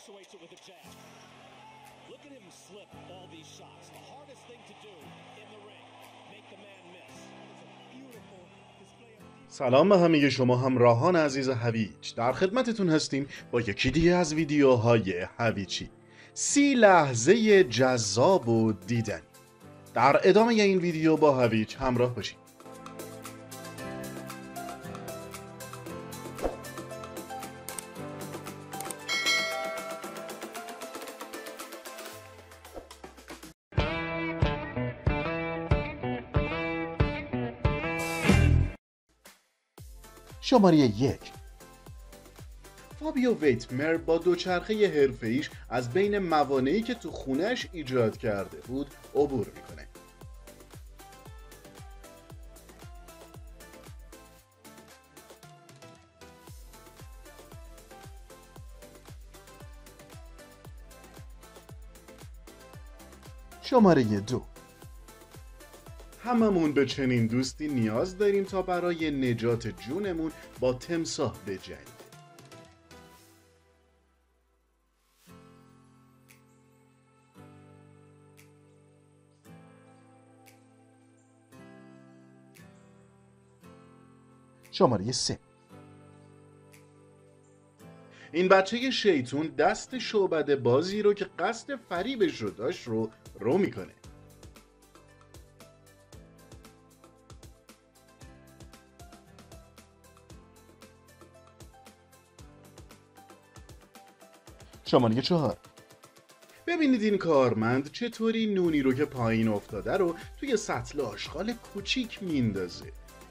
سلام به همه شما همراهان عزیز هویج، در خدمتتون هستیم با یکی دیگه از ویدیوهای هویجی. 30 لحظه جذاب و دیدنی. در ادامه این ویدیو با هویج همراه باشید. شماره 1. فابیو ویتمر با دوچرخه حرفه‌ایش از بین موانعی که تو خونه‌اش ایجاد کرده بود عبور میکنه. شماره 2. هممون به چنین دوستی نیاز داریم تا برای نجات جونمون با تمساح بجنگیم. شماره 3. این بچه شیطون دست شعبده بازی رو که قصد فریبش رو داشت رو میکنه. شماره 4. ببینید این کارمند چطوری نونی رو که پایین افتاده رو توی سطل آشغال کوچیک میندازه.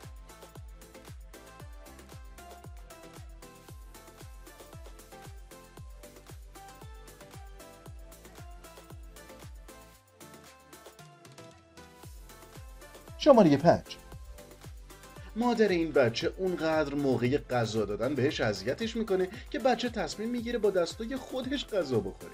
شماره 5. مادر این بچه اونقدر موقع غذا دادن بهش اذیتش میکنه که بچه تصمیم میگیره با دستای خودش غذا بخوره.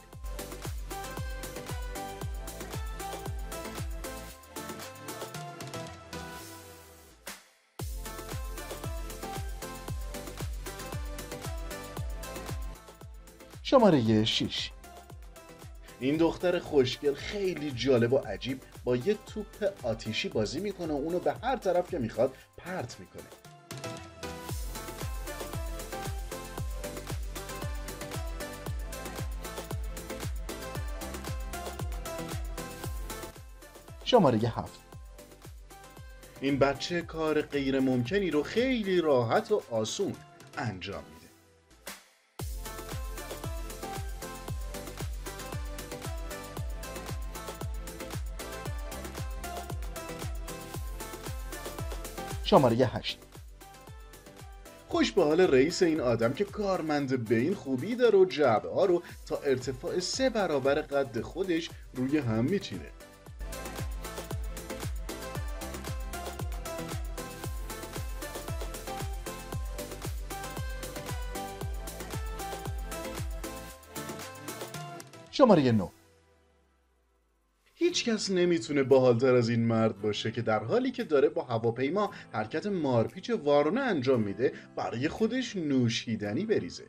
شماره 6. این دختر خوشگل خیلی جالب و عجیب با یه توپ آتیشی بازی میکنه و اونو به هر طرف که میخواد پرت میکنه. شماره 7. این بچه کار غیر ممکنی رو خیلی راحت و آسون انجام میده. شماره 8. خوش به حال رئیس این آدم که کارمند به این خوبی داره و جعبه ها رو تا ارتفاع 3 برابر قد خودش روی هم میچینه. شماره 9. هیچ کس نمیتونه باحال‌تر از این مرد باشه که در حالی که داره با هواپیما حرکت مارپیچ وارونه انجام میده برای خودش نوشیدنی بریزه.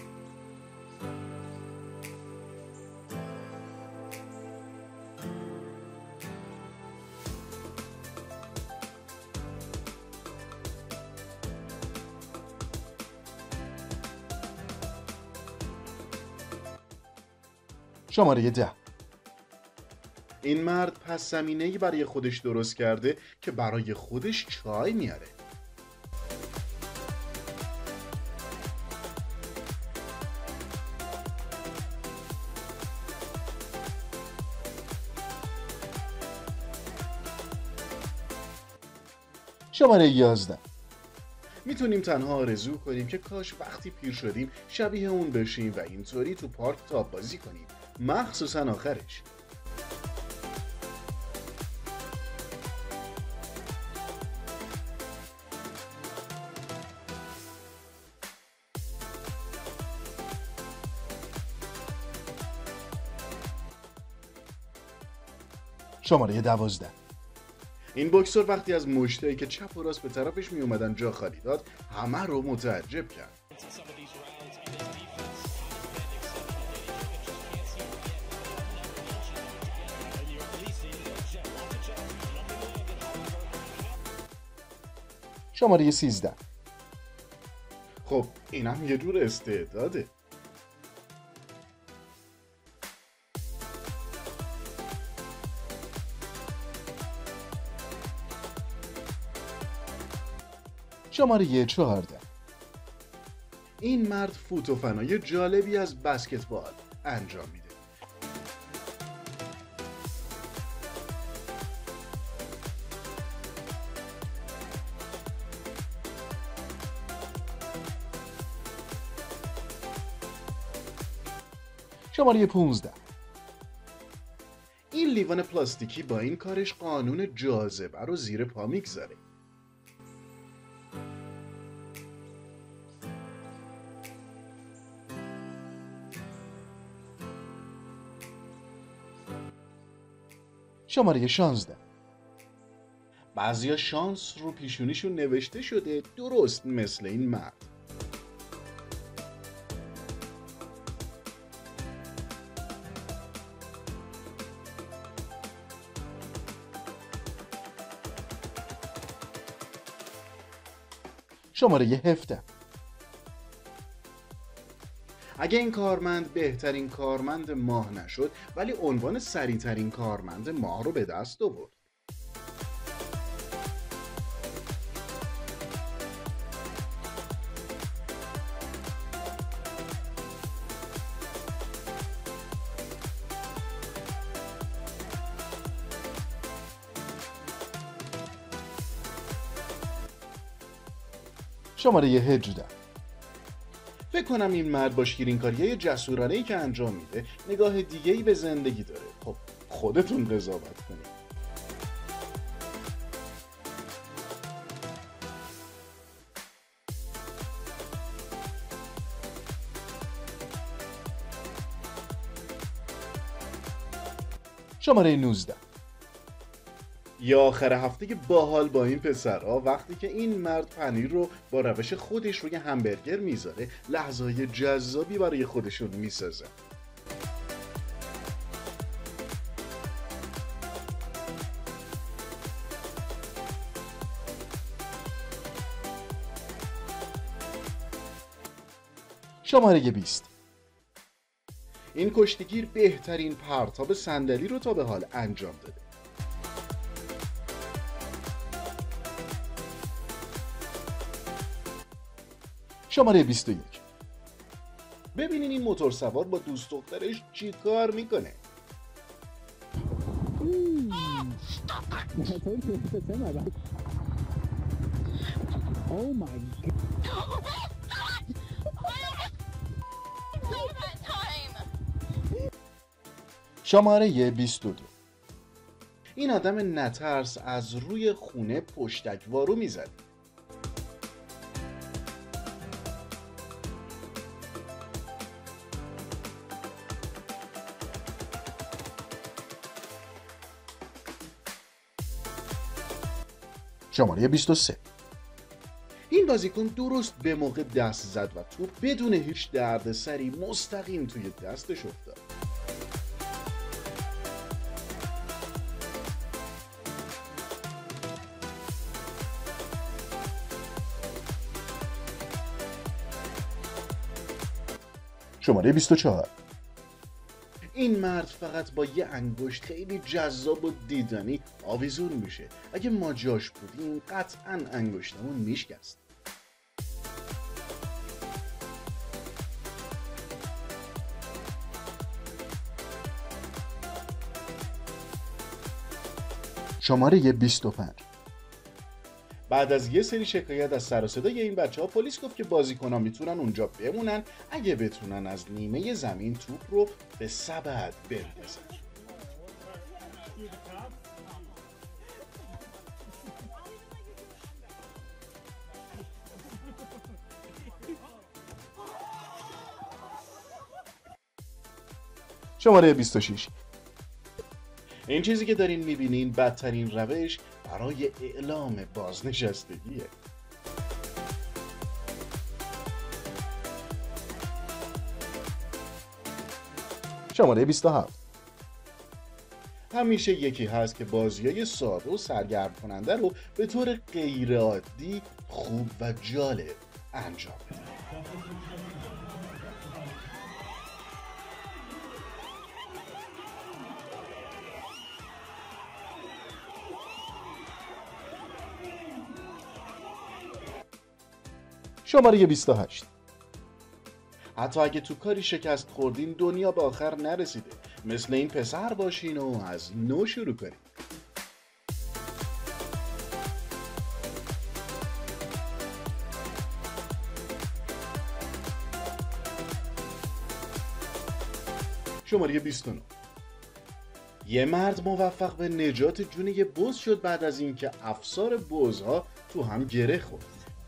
شماره 10. این مرد پس زمینه‌ای برای خودش درست کرده که برای خودش چای میاره. شماره 11. میتونیم تنها آرزو کنیم که کاش وقتی پیر شدیم شبیه اون بشیم و اینطوری تو پارک تاب بازی کنیم، مخصوصا آخرش. شماره 12. این بوکسور وقتی از مشتایی که چپ و راست به طرفش می اومدن جا خالی داد، همه رو متعجب کرد. شماره 13. خب اینم یه جور استعداده. شماره 14. این مرد فوت و فنای جالبی از بسکتبال انجام میده. شماره 15. این لیوان پلاستیکی با این کارش قانون جاذبه رو زیر پا میگذاره. شماره 16. بعضیا شانس رو پیشونیشون نوشته شده، درست مثل این مرد. شماره 17. اگه این کارمند بهترین کارمند ماه نشد، ولی عنوان سریعترین کارمند ماه رو به دست آورد. شماره 18. فکر کنم این مرد با شیرینکاریای جسورانه‌ای که انجام میده نگاه دیگه‌ای به زندگی داره. خب خودتون قضاوت کنید. شماره 19. یا آخر هفته باحال با این پسرها، وقتی که این مرد پنیر رو با روش خودش روی همبرگر میذاره، لحظه‌های جذابی برای خودشون میسازه. شماره 20. این کشتیگیر بهترین پرتاب صندلی رو تا به حال انجام داده. شماره 21. ببینین این موتور سوار با دوست دخترش چی کار میکنه. شماره 22. این آدم نترس از روی خونه پشتک وارو میزد. شماره 23. این بازیکن درست به موقع دست زد و توپ بدون هیچ دردسری مستقیم توی دستش افتاد. شماره 24. این مرد فقط با یه انگشت خیلی جذاب و دیدنی آویزون میشه. اگه ما جاش بودیم قطعا انگشتمون میشکست. شماره 25. بعد از یه سری شکایت از سر و صدای این بچه ها، پلیس گفت که بازیکن‌ها میتونن اونجا بمونن اگه بتونن از نیمه زمین توپ رو به سبد بندازن. شماره 26. این چیزی که دارین میبینین بدترین روش برای اعلام بازنشستگیه. شماره 27. همیشه یکی هست که بازیای ساده و سرگرم کننده رو به طور غیر عادی خوب و جالب انجام بده. شماره 28. حتی اگه تو کاری شکست خوردین دنیا به آخر نرسیده. مثل این پسر باشین و از نو شروع کنین. شماره 29. یه مرد موفق به نجات جون یه بز شد بعد از اینکه افسار بزها تو هم گره خورد.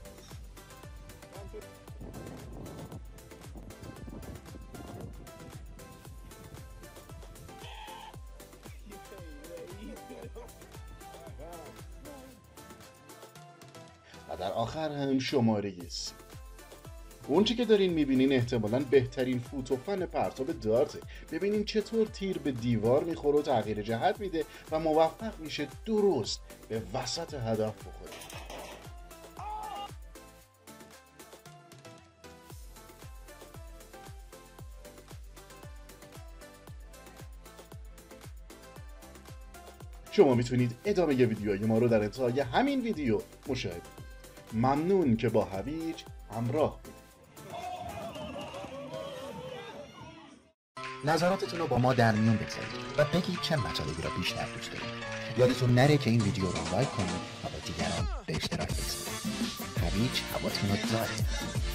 و در آخر هم شماره 30. اونچه که دارین میبینین احتمالاً بهترین فوت و فن پرتاب دارته. ببینین چطور تیر به دیوار میخوره و تغییر جهت میده و موفق میشه درست به وسط هدف بخوره. شما میتونید ادامه ویدیوهای ما رو در انتهای همین ویدیو مشاهده کنید. ممنون که با هویج همراه بودید. نظراتتون رو با ما در میون بگذارید و بگید چه مطالبی را بیشتر دوست دارید. یادتون نره که این ویدیو رو لایک کنید و با دیگران به اشتراک بگذارید. هویج هواتون رو داره.